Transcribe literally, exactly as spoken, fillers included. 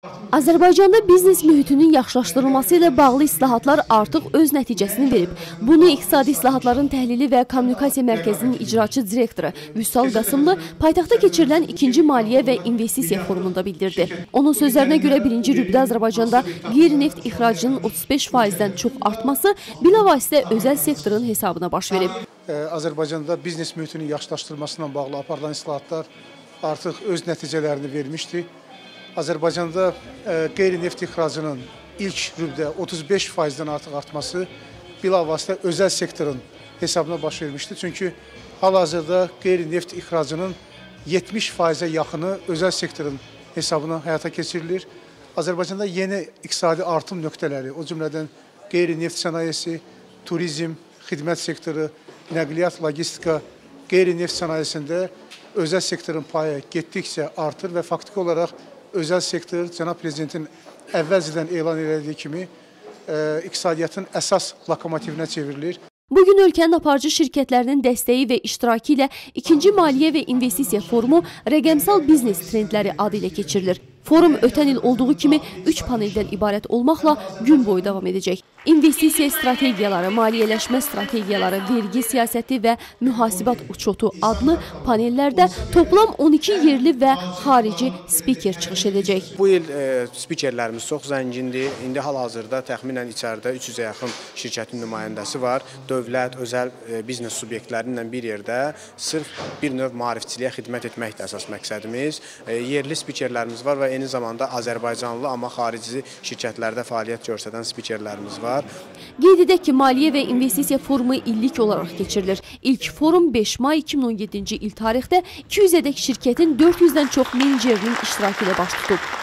Azərbaycanda biznes mühitinin yaxşılaşdırılması ilə bağlı islahatlar artıq öz nəticəsini verib. Bunu İqtisadi İslahatların Təhlili və Kommunikasiya Mərkəzinin icraçı direktoru Vüsal Qasımlı paytaxtda keçirilən ikinci Maliyyə və İnvestisiya forumunda bildirdi. Onun sözlərinə görə birinci rübdə Azərbaycanda qeyri-neft ixracının otuz beş faizdən çox artması bilavasitə özəl sektorun hesabına baş verib. Azərbaycanda biznes mühitinin yaxşılaşdırılmasına bağlı aparılan islahatlar artıq öz nəticələrini vermişdi. Azərbaycanda e, qeyri-neft ixracının ilk rübdə otuz beş faizdən artıq artması bilavasitə özəl sektorun hesabına baş vermişdi. Çünki hal-hazırda qeyri-neft ixracının yetmiş faizə yaxını özəl sektorun hesabına həyata keçirilir. Azərbaycanda yeni iqtisadi artım nöqtələri, o cümlədən qeyri-neft sənayesi, turizm, xidmət sektoru, nəqliyyat, logistika, qeyri-neft sənayesində özəl sektorun payı getdikcə artır və faktiki olaraq özəl sektor Cənab Prezidentin əvvəlcədən elan etdiyi kimi e, iqtisadiyyatın əsas lokomotivinə çevrilir. Bugün ölkənin aparıcı şirkətlərinin dəstəyi və iştirakı ilə ikinci Maliyyə və İnvestisiya forumu rəqəmsal biznes trendləri adı ilə keçirilir. Forum ötən il olduğu kimi üç paneldən ibarət olmaqla gün boyu davam edəcək. İnvestisiya strategiyaları, maliyyələşmə strategiyaları, vergi siyasəti və mühasibat uçotu adlı panellərdə toplam on iki yerli və xarici spiker çıxış edəcək. Bu il e, spikerlərimiz çox zəngindir. İndi hal-hazırda təxminən içəridə üç yüzə yaxın şirkətin nümayəndəsi var. Dövlət, özəl e, biznes subyektlərlə bir yerdə sırf bir növ maarifçiliyə xidmət etməkdir əsas məqsədimiz. E, yerli spikerlərimiz var və eyni zamanda Azərbaycanlı, amma xarici şirkətlərdə fəaliyyət göstərən spikerlərimiz var. Qeyd edək ki, Maliyyə və İnvestisiya forumu illik olaraq keçirilir. İlk forum beş may iki min on yeddinci il tarixdə iki yüzədək şirkətin dörd yüzdən çox menecerinin iştirakı ilə baş tutub.